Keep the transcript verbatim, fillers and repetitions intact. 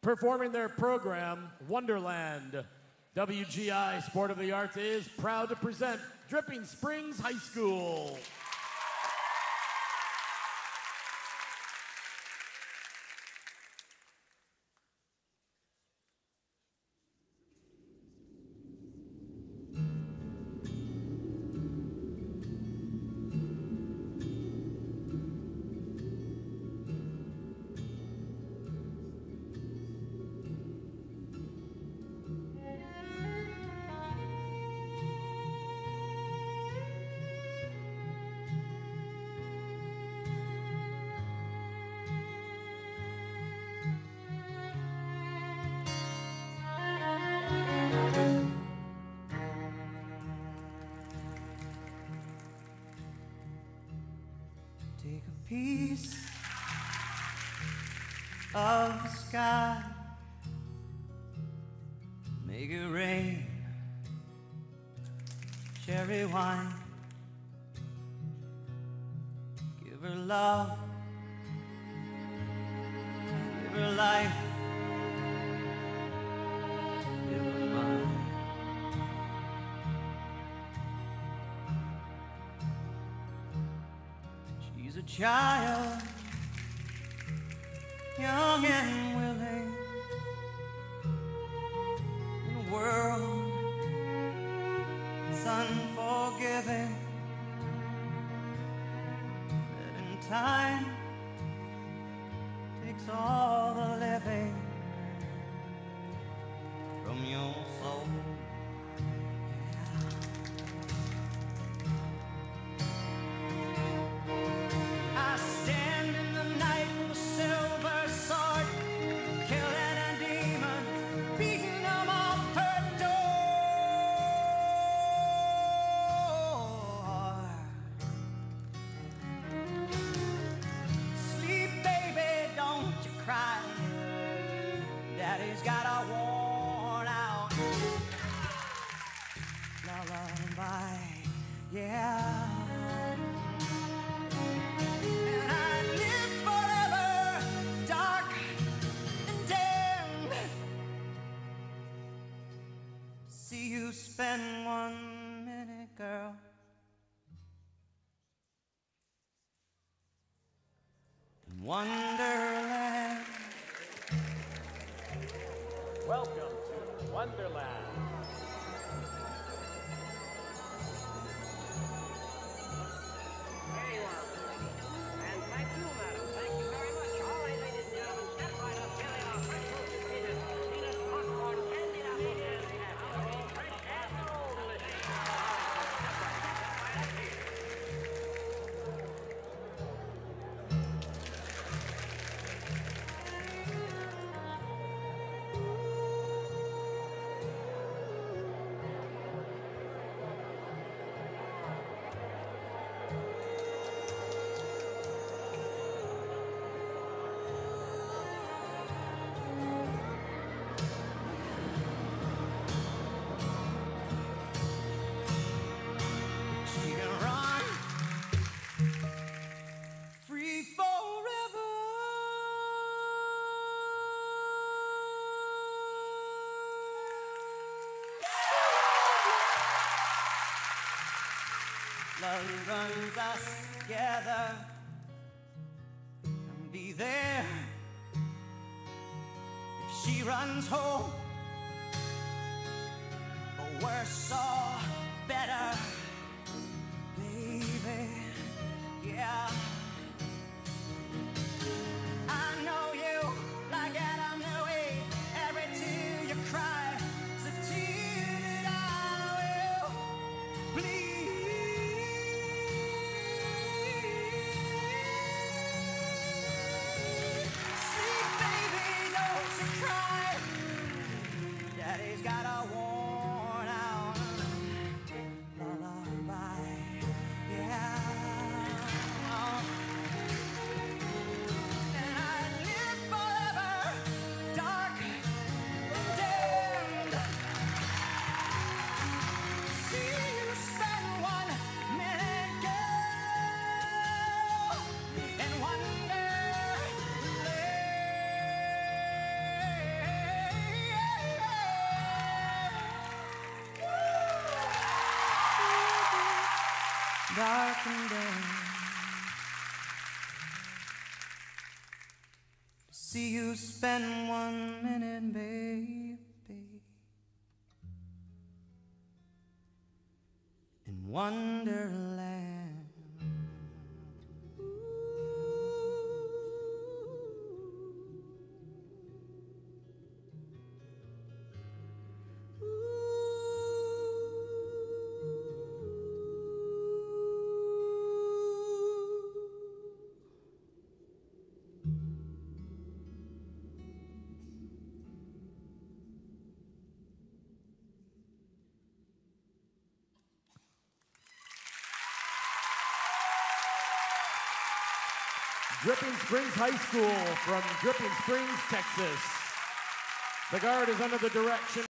Performing their program, Wonderland, W G I Sport of the Arts is proud to present Dripping Springs High School. Take a piece of the sky, make it rain, cherry wine, give her love, give her life, give her mine. She's a child, young and willing, in a world that's unforgiving, that in time takes all the living from your soul. Daddy's got a worn out lullaby, yeah. And I live forever, dark and damned, to see you spend one minute, girl, in Wonderland. Welcome to Wonderland. Very well, and thank you, madam. Thank you very much. All right, ladies and gentlemen, step right up. Here they are. Fresh roasted peanuts, peanuts, popcorn, candy nuts, and they have it all fresh and all delicious. Step right, step right up here. She can run free forever. Love runs us together, and be there if she runs home, or worse or better. Baby, yeah. I know you like Adam knew Eve. Every tear you cry is a tear that I will bleed. Sweet baby, don't you cry. Daddy's got a worn out lullaby. dark and day. To see you spend one minute, baby, in Wonderland. Dripping Springs High School from Dripping Springs, Texas. The Guard is under the direction